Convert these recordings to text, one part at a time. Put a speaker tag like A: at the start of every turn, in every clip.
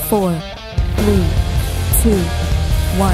A: 4, 3, 2, 1.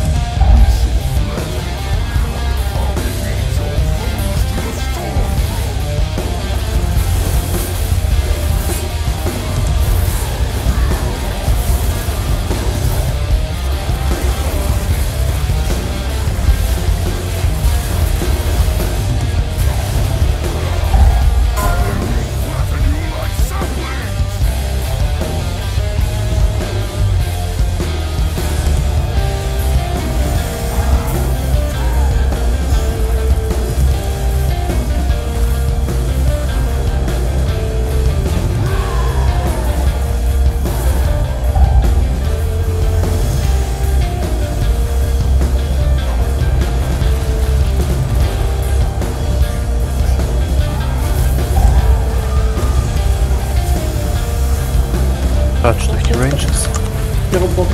B: Touch durch die Ranges.
C: Ja, Bob.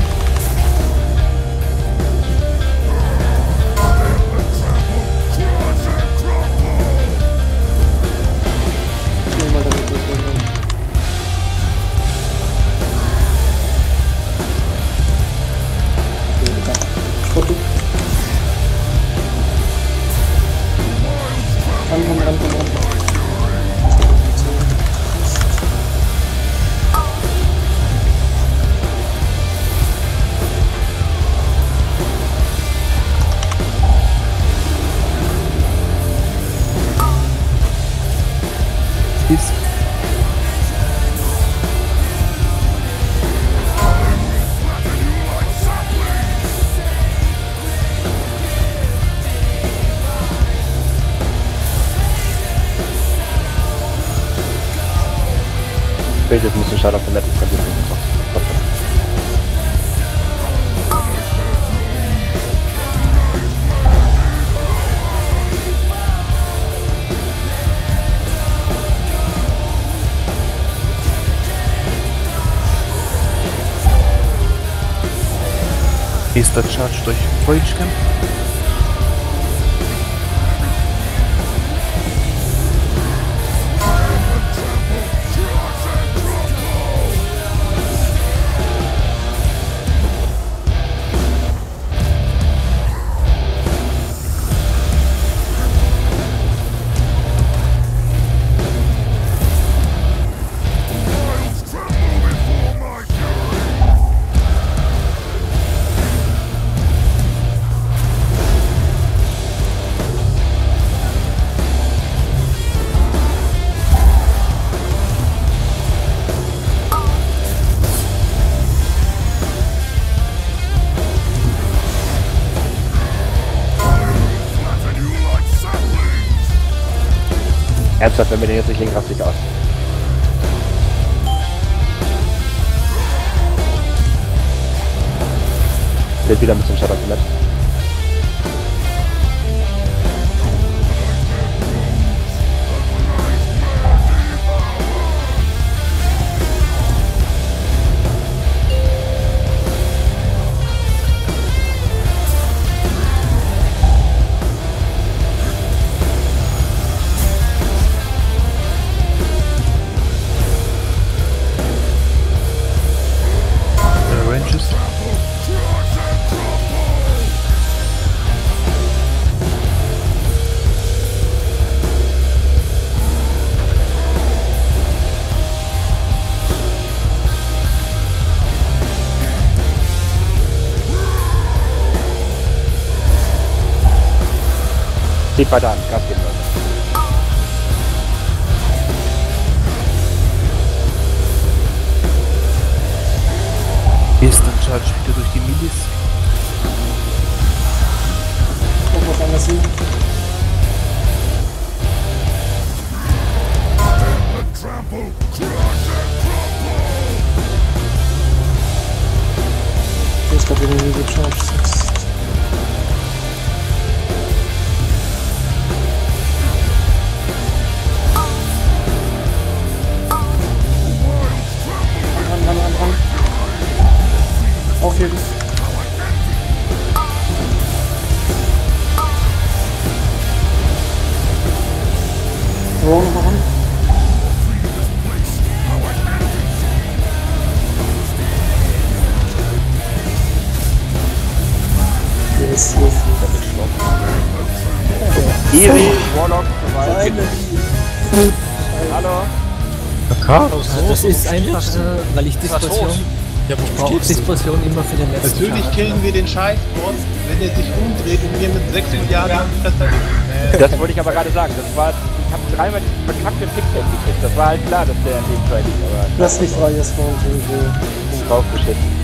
C: Ran.
B: Peace.
C: Jetzt muss ich Shadow von der Distanz.
B: Nächster Charge durch Voyage Camp.
C: Ernsthaft, wenn wir den jetzt nicht links rastig aus. Wird wieder ein bisschen Shadow Commit. Zieht weiter an, Gas geben, Leute.
B: Nächster Charge wieder durch die Milis.
D: Noch was anderes hin. Ich glaube, wir nehmen die Charge 6. Ran. Aufheben. Roll nochmal ran. passiert?
C: Easy, Warlock, soweit. Hallo.
E: Das ist einfach, weil ich Diskussion. Ich brauche Diskussion immer für den letzten
F: Natürlich
E: Tag.
F: killen wir den Scheiß-Boss, wenn er sich umdreht und wir mit 6 Milliarden
C: Das wollte ich aber gerade sagen. Das war, ich habe dreimal die verkackte Pixel gekriegt. Das war halt klar, dass der in dem Training, aber
D: Lass mich frei, jetzt mal irgendwie.
C: draufgeschissen.